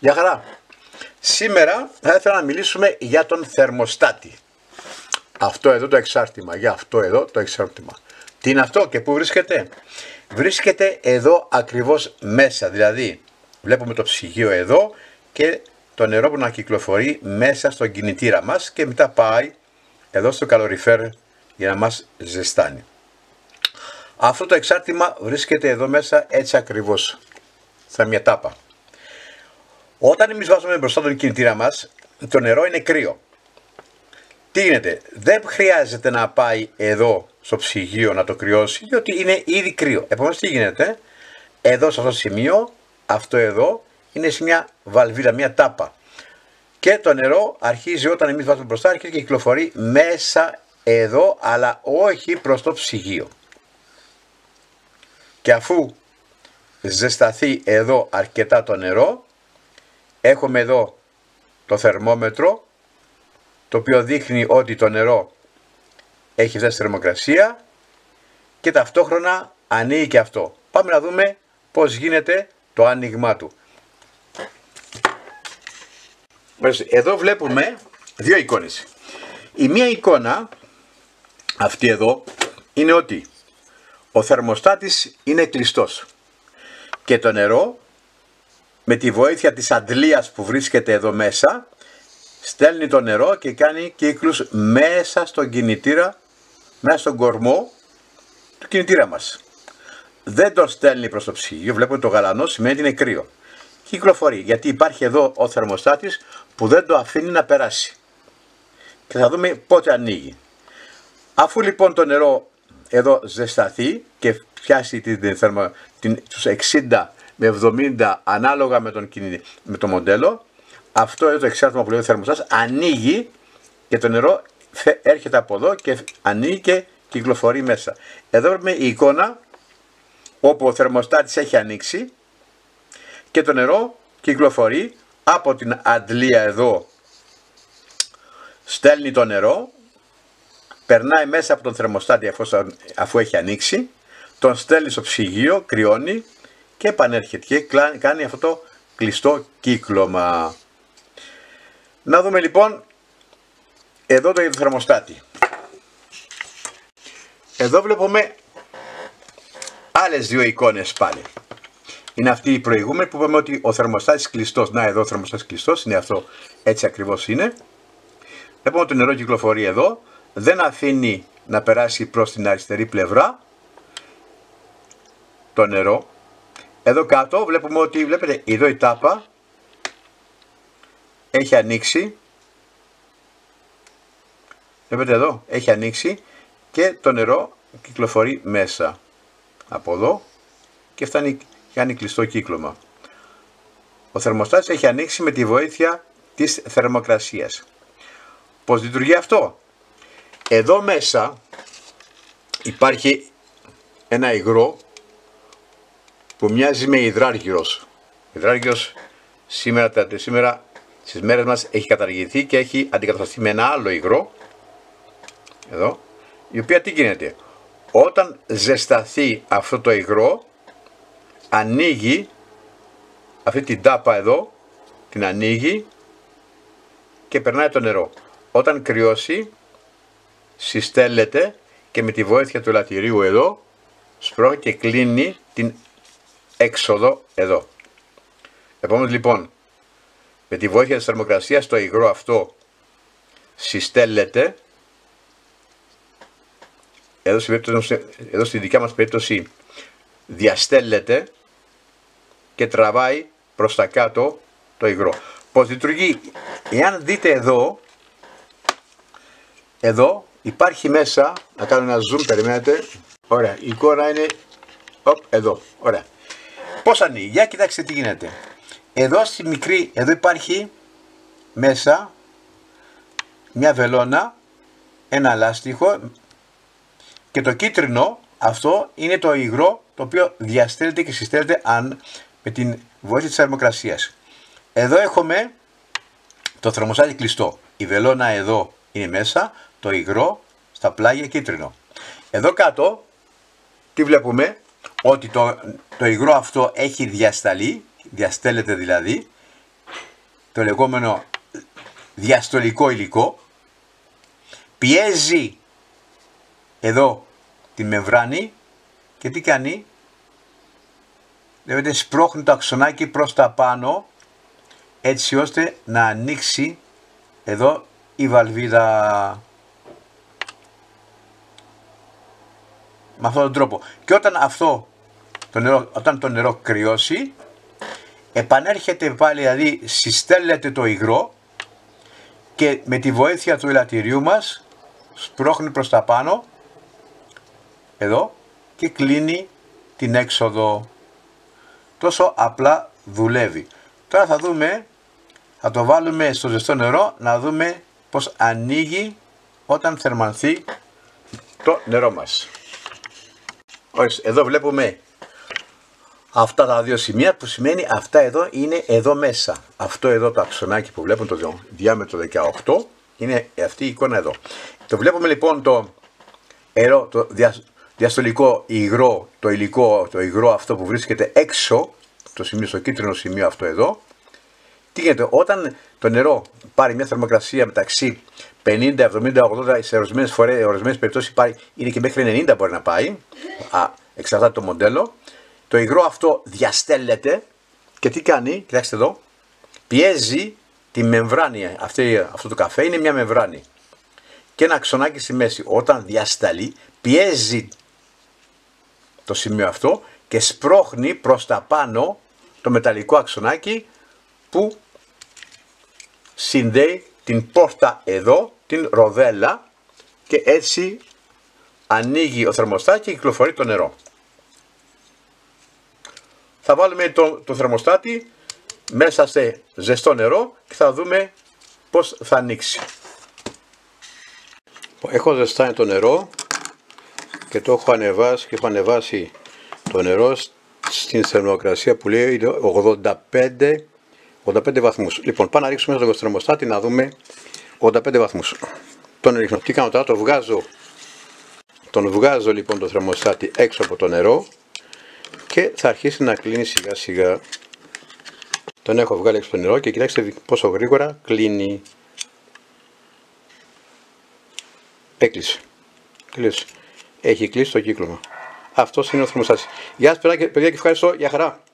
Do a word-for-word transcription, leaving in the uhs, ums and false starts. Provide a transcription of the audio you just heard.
Γεια χαρά. Σήμερα θα ήθελα να μιλήσουμε για τον θερμοστάτη. Αυτό εδώ το εξάρτημα, για αυτό εδώ το εξάρτημα. Τι είναι αυτό και πού βρίσκεται? Βρίσκεται εδώ ακριβώς μέσα, δηλαδή βλέπουμε το ψυγείο εδώ και το νερό που να κυκλοφορεί μέσα στον κινητήρα μας και μετά πάει εδώ στο καλοριφέρ για να μας ζεστάνει. Αυτό το εξάρτημα βρίσκεται εδώ μέσα έτσι ακριβώς, σαν μια τάπα. Όταν εμείς βάζουμε μπροστά τον κινητήρα μας, το νερό είναι κρύο. Τι γίνεται? Δεν χρειάζεται να πάει εδώ στο ψυγείο να το κρυώσει, διότι είναι ήδη κρύο. Επομένως τι γίνεται? Εδώ σε αυτό το σημείο, αυτό εδώ, είναι σε μια βαλβίδα, μια τάπα. Και το νερό αρχίζει όταν εμείς βάζουμε μπροστά, αρχίζει και κυκλοφορεί μέσα εδώ, αλλά όχι προς το ψυγείο. Και αφού ζεσταθεί εδώ αρκετά το νερό, έχουμε εδώ το θερμόμετρο, το οποίο δείχνει ότι το νερό έχει φτάσει στη θερμοκρασία και ταυτόχρονα ανοίγει και αυτό. Πάμε να δούμε πώς γίνεται το άνοιγμά του. Εδώ βλέπουμε δύο εικόνες. Η μία εικόνα, αυτή εδώ, είναι ότι ο θερμοστάτης είναι κλειστός και το νερό με τη βοήθεια της αντλίας που βρίσκεται εδώ μέσα στέλνει το νερό και κάνει κύκλους μέσα στον κινητήρα, μέσα στον κορμό του κινητήρα μας. Δεν το στέλνει προς το ψυγείο, βλέπουμε το γαλανό σημαίνει ότι είναι κρύο. Κυκλοφορεί, γιατί υπάρχει εδώ ο θερμοστάτης που δεν το αφήνει να περάσει. Και θα δούμε πότε ανοίγει. Αφού λοιπόν το νερό εδώ ζεσταθεί και πιάσει την, την, τους εξήντα με εβδομήντα ανάλογα με, τον, με το μοντέλο, αυτό εδώ το εξάρτημα που λέει ο θερμοστάτης ανοίγει και το νερό έρχεται από εδώ και ανοίγει και κυκλοφορεί μέσα. Εδώ βλέπουμε η εικόνα όπου ο θερμοστάτης έχει ανοίξει και το νερό κυκλοφορεί από την αντλία εδώ, στέλνει το νερό, περνάει μέσα από τον θερμοστάτη αφού, αφού έχει ανοίξει, τον στέλνει στο ψυγείο, κρυώνει και επανέρχεται και κάνει αυτό το κλειστό κύκλωμα. Να δούμε λοιπόν εδώ το θερμοστάτη. Εδώ βλέπουμε άλλες δύο εικόνες πάλι. Είναι αυτή η προηγούμενη που είπαμε ότι ο θερμοστάτης κλειστός. Να, εδώ ο θερμοστάτης κλειστός, είναι αυτό, έτσι ακριβώς είναι. Βλέπουμε ότι το νερό κυκλοφορεί εδώ, δεν αφήνει να περάσει προς την αριστερή πλευρά το νερό. Εδώ κάτω βλέπουμε ότι, βλέπετε, εδώ η τάπα έχει ανοίξει. Βλέπετε εδώ, έχει ανοίξει και το νερό κυκλοφορεί μέσα από εδώ και φτάνει, κάνει κλειστό κύκλωμα. Ο θερμοστάτης έχει ανοίξει με τη βοήθεια της θερμοκρασίας. Πώς λειτουργεί αυτό? Εδώ μέσα υπάρχει ένα υγρό που μοιάζει με υδράργυρος. Υδράργυρος σήμερα, σήμερα στις μέρες μας έχει καταργηθεί και έχει αντικατασταθεί με ένα άλλο υγρό, εδώ, η οποία τι γίνεται? Όταν ζεσταθεί αυτό το υγρό, ανοίγει αυτή την τάπα εδώ, την ανοίγει και περνάει το νερό. Όταν κρυώσει, συστέλλεται και με τη βοήθεια του ελαττηρίου εδώ, σπρώχνει και κλείνει την έξοδο εδώ. Επομένως λοιπόν, με τη βοήθεια της θερμοκρασίας το υγρό αυτό συστέλλεται. Εδώ, εδώ στη δικιά μας περίπτωση διαστέλλεται και τραβάει προς τα κάτω το υγρό. Πώς λειτουργεί? Εάν δείτε εδώ, εδώ υπάρχει μέσα, να κάνω ένα zoom, περιμένετε, ωραία, η εικόνα είναι, οπ, εδώ, ωραία. Πώς ανοίγει? Για κοιτάξτε τι γίνεται. Εδώ στη μικρή, εδώ υπάρχει μέσα μια βελόνα, ένα λάστιχο και το κίτρινο αυτό είναι το υγρό το οποίο διαστέλλεται και συστέλλεται αν, με την βοήθεια της θερμοκρασίας. Εδώ έχουμε το θερμοστάτη κλειστό. Η βελόνα εδώ είναι μέσα, το υγρό στα πλάγια κίτρινο. Εδώ κάτω τι βλέπουμε? Ότι το, το υγρό αυτό έχει διασταλεί, διαστέλλεται δηλαδή το λεγόμενο διαστολικό υλικό, πιέζει εδώ τη μεμβράνη και τι κάνει? Βλέπετε, σπρώχνει το αξονάκι προς τα πάνω έτσι ώστε να ανοίξει εδώ η βαλβίδα. Με αυτόν τον τρόπο. Και όταν αυτό το νερό, όταν το νερό κρυώσει, επανέρχεται πάλι, δηλαδή συστέλλεται το υγρό και με τη βοήθεια του ελαττηρίου μας σπρώχνει προς τα πάνω εδώ και κλείνει την έξοδο. Τόσο απλά δουλεύει. Τώρα θα δούμε, θα το βάλουμε στο ζεστό νερό να δούμε πως ανοίγει όταν θερμανθεί το νερό μας. Εδώ βλέπουμε αυτά τα δύο σημεία, που σημαίνει αυτά εδώ είναι εδώ μέσα. Αυτό εδώ το αξονάκι που βλέπουν, το διάμετρο δεκαοκτώ, είναι αυτή η εικόνα εδώ. Το βλέπουμε λοιπόν το αερό, το δια, διαστολικό υγρό, το υλικό, το υγρό αυτό που βρίσκεται έξω, το σημείο, στο κίτρινο σημείο αυτό εδώ. Τι γίνεται? Όταν το νερό πάρει μια θερμοκρασία μεταξύ πενήντα, εβδομήντα, ογδόντα, σε ορισμένες φορές, ορισμένες περιπτώσεις πάρει, είναι και μέχρι ενενήντα μπορεί να πάει, α, εξαρτάται το μοντέλο, το υγρό αυτό διαστέλλεται και τι κάνει? Κοιτάξτε εδώ, πιέζει τη μεμβράνη, αυτή, αυτό το καφέ είναι μια μεμβράνη και ένα αξονάκι στη μέση. Όταν διασταλεί, πιέζει το σημείο αυτό και σπρώχνει προς τα πάνω το μεταλλικό αξονάκι που συνδέει την πόρτα εδώ, την ροδέλα, και έτσι ανοίγει ο θερμοστάτη και κυκλοφορεί το νερό. Θα βάλουμε το, το θερμοστάτη μέσα σε ζεστό νερό και θα δούμε πως θα ανοίξει. Έχω ζεστάνει το νερό και το έχω ανεβάσει και έχω ανεβάσει το νερό στην θερμοκρασία που λέει ογδόντα πέντε βαθμούς. Λοιπόν, πάμε να ρίξουμε στο θερμοστάτη να δούμε ογδόντα πέντε βαθμούς. Τον ρίχνω. Τι κάνω τώρα? Το βγάζω. Τον βγάζω λοιπόν το θερμοστάτη έξω από το νερό και θα αρχίσει να κλείνει σιγά σιγά. Τον έχω βγάλει έξω από το νερό και κοιτάξτε πόσο γρήγορα κλείνει. Έκλεισε. Κλείσε. Έχει κλείσει το κύκλωμα. Αυτός είναι ο θερμοστάτης. Γεια σας παιδιά και ευχαριστώ. Γεια χαρά.